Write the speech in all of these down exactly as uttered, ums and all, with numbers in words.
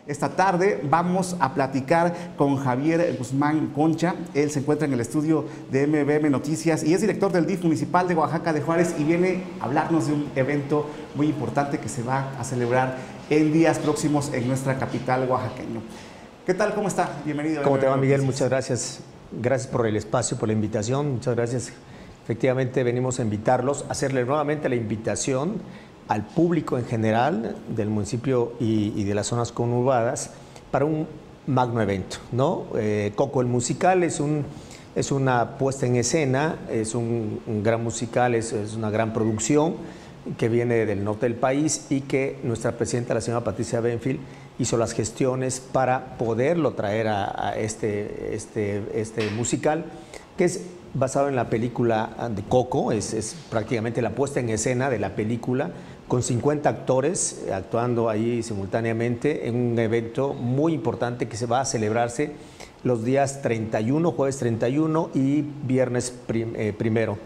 Esta tarde vamos a platicar con Javier Guzmán Concha. Él se encuentra en el estudio de M V M Noticias y es director del D I F municipal de Oaxaca de Juárez y viene a hablarnos de un evento muy importante que se va a celebrar en días próximos en nuestra capital oaxaqueña. ¿Qué tal? ¿Cómo está? Bienvenido. ¿Cómo te va, Miguel? Muchas gracias. Gracias por el espacio, por la invitación. Muchas gracias. Efectivamente, venimos a invitarlos, a hacerle nuevamente la invitación al público en general del municipio y, y de las zonas conurbadas para un magno evento, ¿no? Eh, Coco el musical es, un, es una puesta en escena, es un, un gran musical, es, es una gran producción que viene del norte del país y que nuestra presidenta, la señora Patricia Benfield, hizo las gestiones para poderlo traer a, a este, este, este musical, que es basado en la película de Coco, es, es prácticamente la puesta en escena de la película, con cincuenta actores actuando ahí simultáneamente en un evento muy importante que se va a celebrarse los días treinta y uno, jueves treinta y uno y viernes prim, eh, primero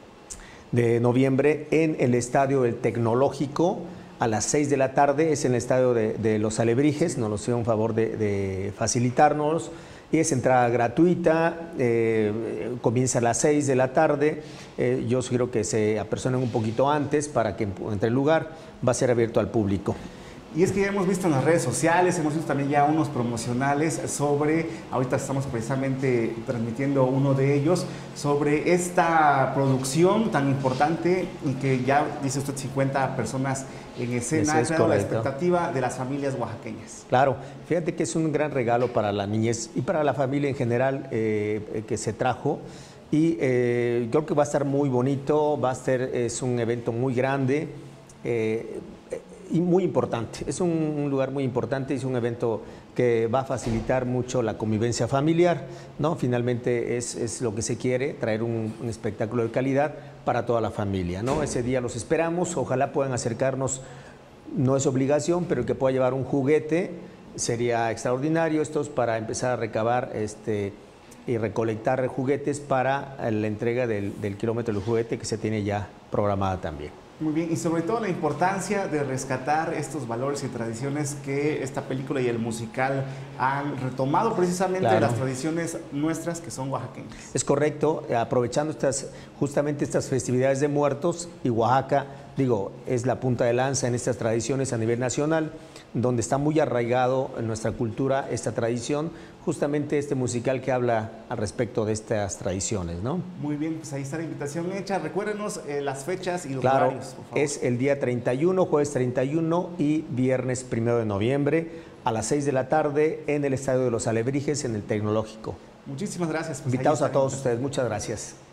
de noviembre en el Estadio del Tecnológico a las seis de la tarde. Es en el Estadio de, de Los Alebrijes, nos lo hicieron favor de, de facilitarnos. Y es entrada gratuita, eh, comienza a las seis de la tarde. Eh, yo sugiero que se apersonen un poquito antes para que entre el lugar. Va a ser abierto al público. Y es que ya hemos visto en las redes sociales, hemos visto también ya unos promocionales sobre, ahorita estamos precisamente transmitiendo uno de ellos, sobre esta producción tan importante y que ya, dice usted, cincuenta personas en escena, es claro, la expectativa de las familias oaxaqueñas. Claro, fíjate que es un gran regalo para la niñez y para la familia en general eh, que se trajo. Y eh, creo que va a estar muy bonito, va a ser, es un evento muy grande, eh, y muy importante. Es un, un lugar muy importante, es un evento que va a facilitar mucho la convivencia familiar, ¿no? Finalmente es, es lo que se quiere, traer un, un espectáculo de calidad para toda la familia, ¿no? Ese día los esperamos, ojalá puedan acercarnos, no es obligación, pero que pueda llevar un juguete, sería extraordinario. Esto es para empezar a recabar este, y recolectar juguetes para la entrega del, del kilómetro del juguete que se tiene ya programada también. Muy bien, y sobre todo la importancia de rescatar estos valores y tradiciones que esta película y el musical han retomado, precisamente claro, las tradiciones nuestras que son oaxaqueñas. Es correcto, aprovechando estas, justamente estas festividades de muertos, y Oaxaca, digo, es la punta de lanza en estas tradiciones a nivel nacional, donde está muy arraigado en nuestra cultura esta tradición, justamente este musical que habla al respecto de estas tradiciones, ¿no? Muy bien, pues ahí está la invitación hecha. Recuérdenos eh, las fechas y los claro, horarios, por favor. Es el día treinta y uno, jueves treinta y uno y viernes primero de noviembre a las seis de la tarde en el Estadio de Los Alebrijes, en el Tecnológico. Muchísimas gracias. Pues Invitados a todos ustedes, muchas gracias.